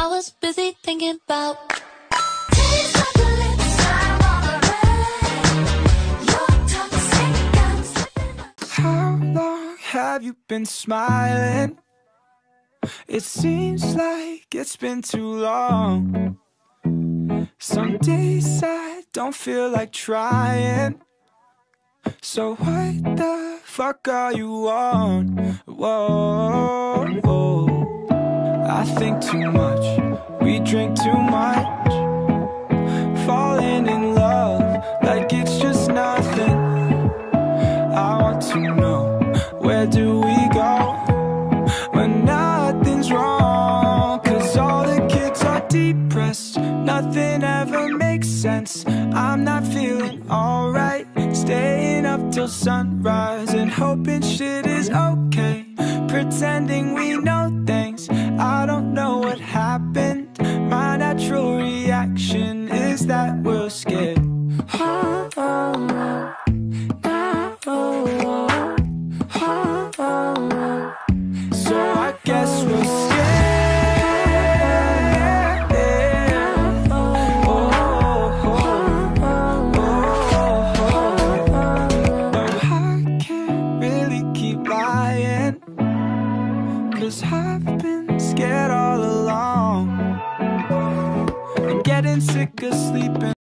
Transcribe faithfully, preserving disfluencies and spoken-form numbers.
I was busy thinking about how long have you been smiling? It seems like it's been too long. Some days I don't feel like trying. So what the fuck are you on? Whoa, whoa. I think too much, we drink too much, falling in love like it's just nothing. I want to know, where do we go when nothing's wrong? Cause all the kids are depressed, nothing ever makes sense. I'm not feeling alright, staying up till sunrise and hoping shit is okay, pretending we know things. I don't know what happened, my natural reaction is that we're scared. Oh, oh, oh. So I guess we're scared. Oh, oh, oh, oh. No, I can't really keep lying, cause I've been scared all along. I'm getting sick of sleeping.